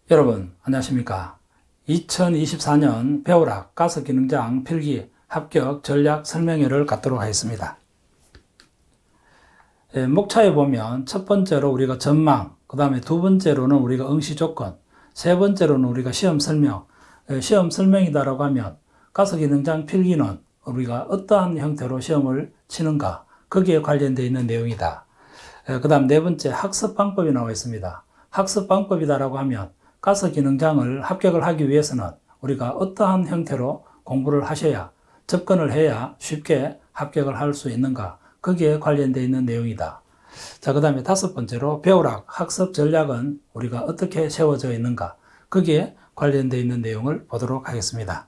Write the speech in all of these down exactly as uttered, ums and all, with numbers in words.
여러분 안녕하십니까. 이천이십사 년 배우락 가스기능장 필기 합격 전략 설명회를 갖도록 하겠습니다. 예, 목차에 보면 첫 번째로 우리가 전망, 그 다음에 두 번째로는 우리가 응시 조건, 세 번째로는 우리가 시험 설명. 예, 시험 설명이다라고 하면 가스기능장 필기는 우리가 어떠한 형태로 시험을 치는가, 거기에 관련되어 있는 내용이다. 예, 그 다음 네 번째 학습 방법이 나와 있습니다. 학습 방법이다라고 하면 가스기능장을 합격을 하기 위해서는 우리가 어떠한 형태로 공부를 하셔야, 접근을 해야 쉽게 합격을 할 수 있는가, 거기에 관련되어 있는 내용이다. 자, 그 다음에 다섯 번째로 배우락 학습 전략은 우리가 어떻게 세워져 있는가, 거기에 관련되어 있는 내용을 보도록 하겠습니다.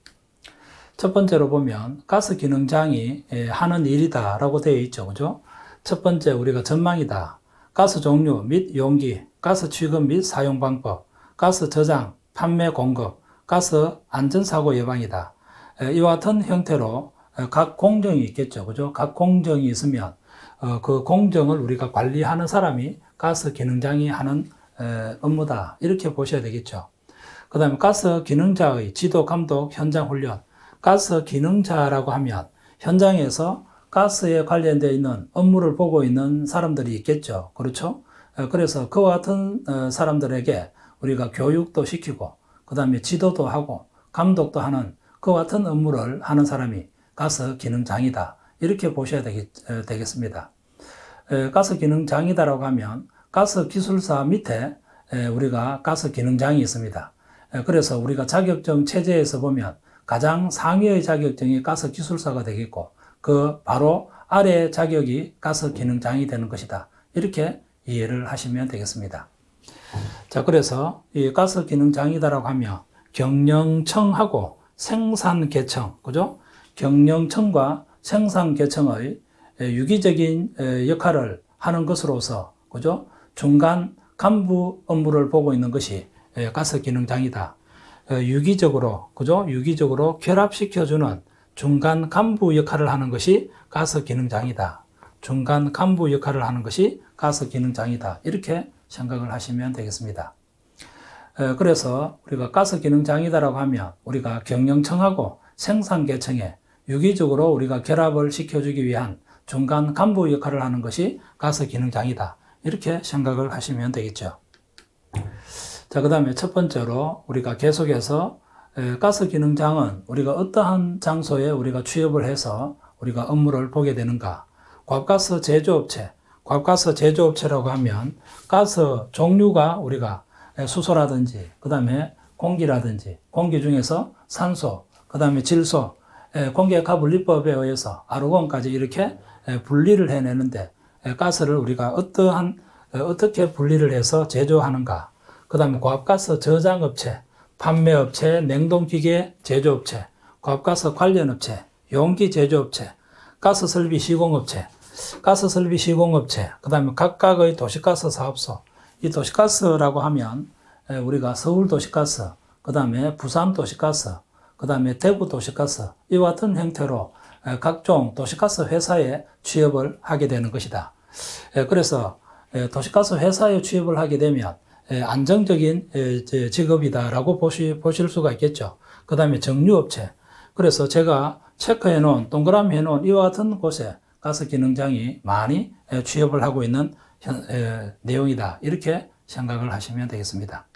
첫 번째로 보면 가스기능장이 하는 일이다 라고 되어 있죠. 그죠? 첫 번째 우리가 전망이다. 가스 종류 및 용기, 가스 취급 및 사용 방법, 가스 저장, 판매 공급, 가스 안전사고 예방이다. 이와 같은 형태로 각 공정이 있겠죠. 그죠? 각 공정이 있으면 그 공정을 우리가 관리하는 사람이 가스 기능장이 하는 업무다. 이렇게 보셔야 되겠죠. 그 다음에 가스 기능자의 지도, 감독, 현장 훈련. 가스 기능자라고 하면 현장에서 가스에 관련되어 있는 업무를 보고 있는 사람들이 있겠죠. 그렇죠? 그래서 그와 같은 사람들에게 우리가 교육도 시키고, 그 다음에 지도도 하고, 감독도 하는 그와 같은 업무를 하는 사람이 가스 기능장이다. 이렇게 보셔야 되겠, 되겠습니다. 에, 가스 기능장이다라고 하면 가스 기술사 밑에 에, 우리가 가스 기능장이 있습니다. 에, 그래서 우리가 자격증 체제에서 보면 가장 상위의 자격증이 가스 기술사가 되겠고, 그 바로 아래 자격이 가스 기능장이 되는 것이다. 이렇게 이해를 하시면 되겠습니다. 자, 그래서 이 가스 기능장이다라고 하면 경영청하고 생산계청, 그죠? 경영청과 생산계청의 유기적인 역할을 하는 것으로서, 그죠? 중간 간부 업무를 보고 있는 것이 가스 기능장이다. 유기적으로, 그죠? 유기적으로 결합시켜주는 중간 간부 역할을 하는 것이 가스 기능장이다. 중간 간부 역할을 하는 것이 가스 기능장이다. 이렇게 생각을 하시면 되겠습니다. 그래서 우리가 가스 기능장이다라고 하면 우리가 경영청하고 생산계청에 유기적으로 우리가 결합을 시켜주기 위한 중간 간부 역할을 하는 것이 가스 기능장이다. 이렇게 생각을 하시면 되겠죠. 자, 그 다음에 첫 번째로 우리가 계속해서 가스 기능장은 우리가 어떠한 장소에 우리가 취업을 해서 우리가 업무를 보게 되는가. 곽가스 제조업체, 곽가스 제조업체라고 하면 가스 종류가 우리가 수소라든지, 그 다음에 공기라든지, 공기 중에서 산소, 그 다음에 질소, 공기역학 분리법에 의해서 아르곤까지 이렇게 분리를 해내는데, 가스를 우리가 어떠한, 어떻게 분리를 해서 제조하는가. 그 다음에 과학가스 저장업체, 판매업체, 냉동기계 제조업체, 과학가스 관련업체, 용기 제조업체, 가스설비 시공업체, 가스설비 시공업체, 그 다음에 각각의 도시가스 사업소. 이 도시가스라고 하면 우리가 서울 도시가스, 그 다음에 부산 도시가스, 그 다음에 대구 도시가스, 이와 같은 형태로 각종 도시가스 회사에 취업을 하게 되는 것이다. 그래서 도시가스 회사에 취업을 하게 되면 안정적인 직업이다라고 보시, 보실 수가 있겠죠. 그 다음에 정유업체. 그래서 제가 체크해 놓은, 동그라미 해 놓은 이와 같은 곳에 가스 기능장이 많이 취업을 하고 있는 내용이다. 이렇게 생각을 하시면 되겠습니다.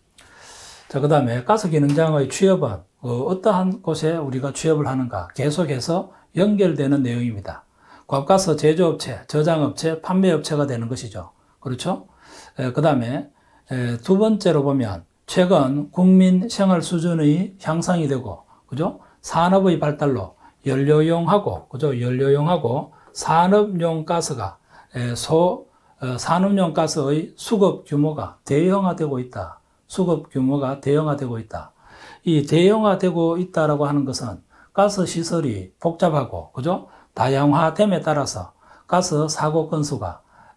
자, 그 다음에 가스 기능장의 취업은 어떠한 곳에 우리가 취업을 하는가 계속해서 연결되는 내용입니다. 곽가스 제조업체, 저장업체, 판매업체가 되는 것이죠. 그렇죠? 그 다음에 두 번째로 보면 최근 국민 생활 수준의 향상이 되고, 그죠? 산업의 발달로 연료용하고, 그죠? 연료용하고 산업용 가스가 소, 산업용 가스의 수급 규모가 대형화되고 있다. 수급 규모가 대형화되고 있다. 이 대형화되고 있다라고 하는 것은 가스 시설이 복잡하고, 그죠? 다양화됨에 따라서 가스 사고 건수가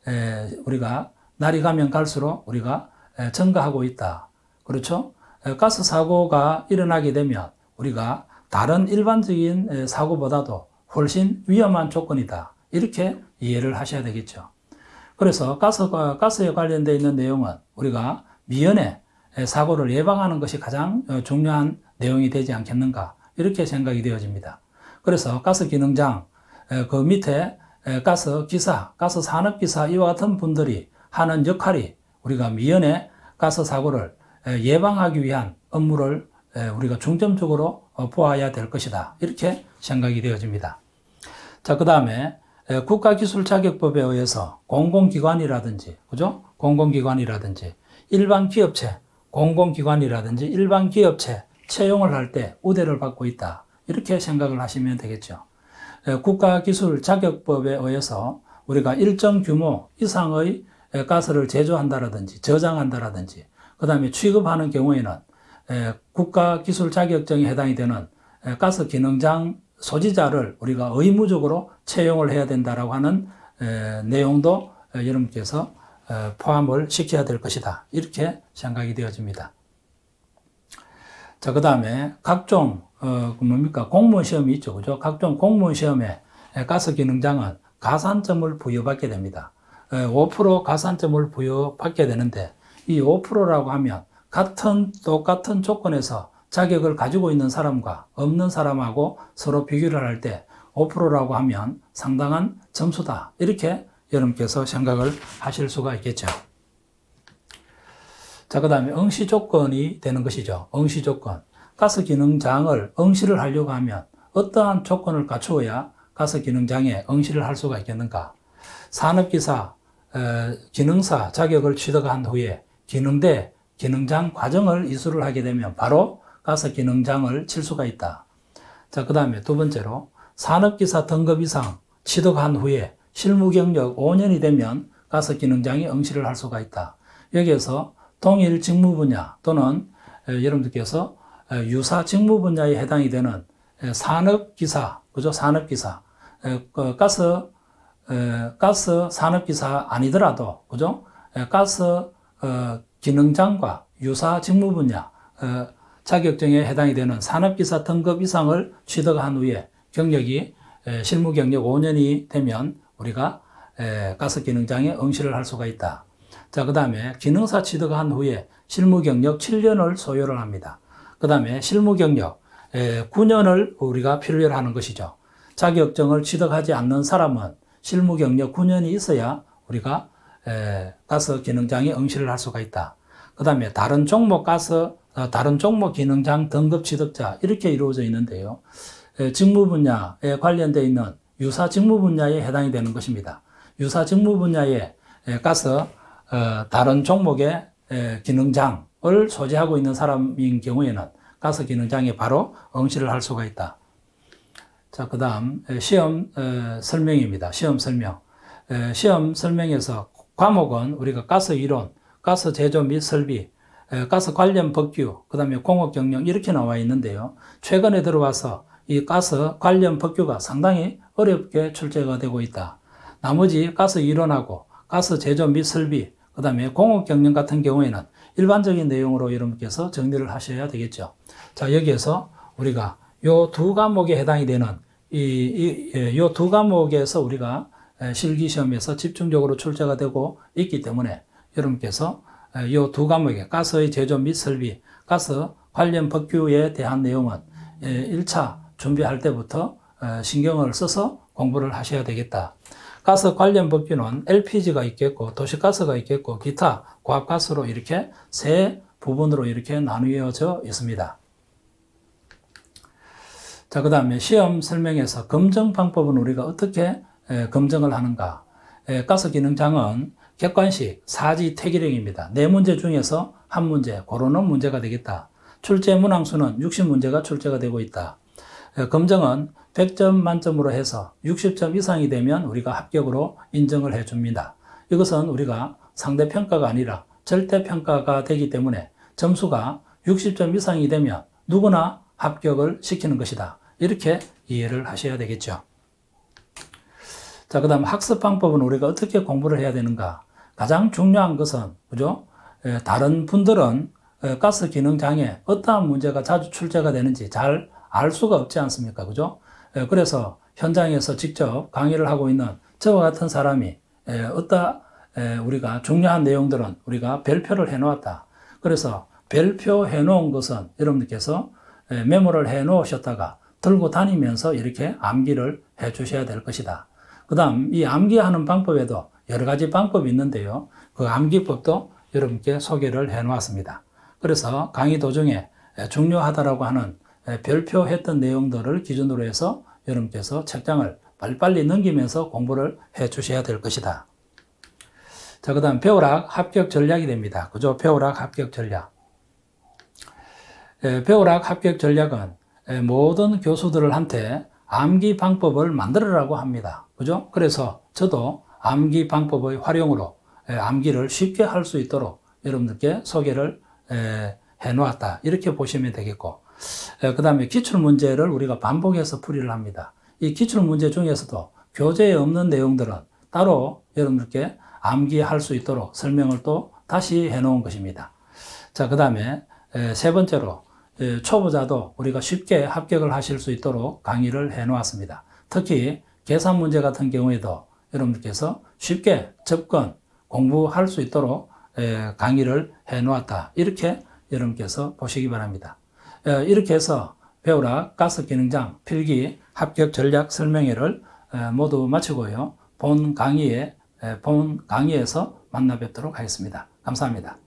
우리가 날이 가면 갈수록 우리가 증가하고 있다. 그렇죠? 가스 사고가 일어나게 되면 우리가 다른 일반적인 사고보다도 훨씬 위험한 조건이다. 이렇게 이해를 하셔야 되겠죠. 그래서 가스가, 가스에 관련되어 있는 내용은 우리가 미연에 사고를 예방하는 것이 가장 중요한 내용이 되지 않겠는가 이렇게 생각이 되어집니다. 그래서 가스 기능장 그 밑에 가스 기사, 가스 산업 기사 이와 같은 분들이 하는 역할이 우리가 미연에 가스 사고를 예방하기 위한 업무를 우리가 중점적으로 보아야 될 것이다. 이렇게 생각이 되어집니다. 자, 그 다음에 국가기술자격법에 의해서 공공기관이라든지, 그죠? 공공기관이라든지, 일반 기업체, 공공기관이라든지 일반 기업체 채용을 할 때 우대를 받고 있다. 이렇게 생각을 하시면 되겠죠. 국가기술자격법에 의해서 우리가 일정 규모 이상의 가스를 제조한다라든지 저장한다라든지 그 다음에 취급하는 경우에는 국가기술자격증에 해당이 되는 가스 기능장 소지자를 우리가 의무적으로 채용을 해야 된다라고 하는 내용도 여러분께서 포함을 시켜야 될 것이다. 이렇게 생각이 되어집니다. 자, 그 다음에 각종 어, 뭡니까? 공무원 시험이 있죠. 그죠? 각종 공무원 시험에 가스 기능장은 가산점을 부여받게 됩니다. 오 퍼센트 가산점을 부여받게 되는데 이 오 퍼센트라고 하면 같은 똑같은 조건에서 자격을 가지고 있는 사람과 없는 사람하고 서로 비교를 할 때 오 퍼센트라고 하면 상당한 점수다. 이렇게 여러분께서 생각을 하실 수가 있겠죠. 자, 그 다음에 응시 조건이 되는 것이죠. 응시 조건. 가스 기능장을 응시를 하려고 하면 어떠한 조건을 갖추어야 가스 기능장에 응시를 할 수가 있겠는가? 산업기사, 에, 기능사 자격을 취득한 후에 기능대, 기능장 과정을 이수를 하게 되면 바로 가스 기능장을 칠 수가 있다. 자, 그 다음에 두 번째로 산업기사 등급 이상 취득한 후에 실무 경력 오 년이 되면 가스 기능장에 응시를 할 수가 있다. 여기에서 동일 직무 분야 또는 에, 여러분들께서 에, 유사 직무 분야에 해당이 되는 에, 산업기사, 그죠? 산업기사, 에, 그 가스 에, 가스 산업기사 아니더라도, 그죠? 에, 가스 어, 기능장과 유사 직무 분야 어, 자격증에 해당이 되는 산업기사 등급 이상을 취득한 후에 경력이 에, 실무 경력 오 년이 되면 우리가 에, 가스 기능장에 응시를 할 수가 있다. 자, 그 다음에 기능사 취득한 후에 실무 경력 칠 년을 소요를 합니다. 그 다음에 실무 경력 에, 구 년을 우리가 필요로 하는 것이죠. 자격증을 취득하지 않는 사람은 실무 경력 구 년이 있어야 우리가 에, 가스 기능장에 응시를 할 수가 있다. 그 다음에 다른 종목 가스, 어, 다른 종목 기능장 등급 취득자 이렇게 이루어져 있는데요. 에, 직무 분야에 관련되어 있는 유사 직무 분야에 해당이 되는 것입니다. 유사 직무 분야에 에, 가스 어, 다른 종목의 에, 기능장을 소지하고 있는 사람인 경우에는 가스 기능장에 바로 응시를 할 수가 있다. 자, 그 다음 시험 에, 설명입니다. 시험 설명. 에, 시험 설명에서 과목은 우리가 가스 이론, 가스 제조 및 설비, 에, 가스 관련 법규, 그 다음에 공업 경영 이렇게 나와 있는데요. 최근에 들어와서 이 가스 관련 법규가 상당히 어렵게 출제가 되고 있다. 나머지 가스 이론하고 가스 제조 및 설비, 그 다음에 공업 경영 같은 경우에는 일반적인 내용으로 여러분께서 정리를 하셔야 되겠죠. 자, 여기에서 우리가 요 두 과목에 해당이 되는 이, 이, 요 두 과목에서 우리가 실기시험에서 집중적으로 출제가 되고 있기 때문에 여러분께서 이 두 과목의 가스의 제조 및 설비, 가스 관련 법규에 대한 내용은 일 차 준비할 때부터 신경을 써서 공부를 하셔야 되겠다. 가스 관련 법규는 엘피지가 있겠고 도시가스가 있겠고 기타 고압가스로 이렇게 세 부분으로 이렇게 나누어져 있습니다. 자, 그 다음에 시험 설명에서 검증 방법은 우리가 어떻게 에, 검증을 하는가. 에, 가스 기능장은 객관식 사지 태기령입니다. 네 문제 중에서 한 문제 고르는 문제가 되겠다. 출제 문항수는 육십 문제가 출제가 되고 있다. 에, 검증은 백 점 만점으로 해서 육십 점 이상이 되면 우리가 합격으로 인정을 해줍니다. 이것은 우리가 상대평가가 아니라 절대평가가 되기 때문에 점수가 육십 점 이상이 되면 누구나 합격을 시키는 것이다. 이렇게 이해를 하셔야 되겠죠. 자, 그 다음 학습 방법은 우리가 어떻게 공부를 해야 되는가. 가장 중요한 것은, 그죠? 에, 다른 분들은 에, 가스 기능장에 어떠한 문제가 자주 출제가 되는지 잘 알 수가 없지 않습니까? 그죠? 에, 그래서 현장에서 직접 강의를 하고 있는 저와 같은 사람이 에, 어떠 에, 우리가 중요한 내용들은 우리가 별표를 해 놓았다. 그래서 별표해 놓은 것은 여러분들께서 메모를 해 놓으셨다가 들고 다니면서 이렇게 암기를 해 주셔야 될 것이다. 그 다음 이 암기하는 방법에도 여러 가지 방법이 있는데요. 그 암기법도 여러분께 소개를 해 놓았습니다. 그래서 강의 도중에 중요하다라고 하는 별표했던 내용들을 기준으로 해서 여러분께서 책장을 빨리빨리 넘기면서 공부를 해 주셔야 될 것이다. 자, 그 다음 배우락 합격 전략이 됩니다. 그죠? 배우락 합격 전략. 에, 배우락 합격 전략은 에, 모든 교수들한테 암기 방법을 만들으라고 합니다. 그죠? 그래서 저도 암기 방법의 활용으로 에, 암기를 쉽게 할 수 있도록 여러분들께 소개를 에, 해 놓았다. 이렇게 보시면 되겠고, 그 다음에 기출문제를 우리가 반복해서 풀이를 합니다. 이 기출문제 중에서도 교재에 없는 내용들은 따로 여러분들께 암기할 수 있도록 설명을 또 다시 해 놓은 것입니다. 자, 그 다음에 세 번째로 초보자도 우리가 쉽게 합격을 하실 수 있도록 강의를 해 놓았습니다. 특히 계산 문제 같은 경우에도 여러분들께서 쉽게 접근, 공부할 수 있도록 강의를 해 놓았다. 이렇게 여러분께서 보시기 바랍니다. 이렇게 해서 배우락 가스기능장 필기 합격 전략 설명회를 모두 마치고요. 본 강의에, 본 강의에서 만나 뵙도록 하겠습니다. 감사합니다.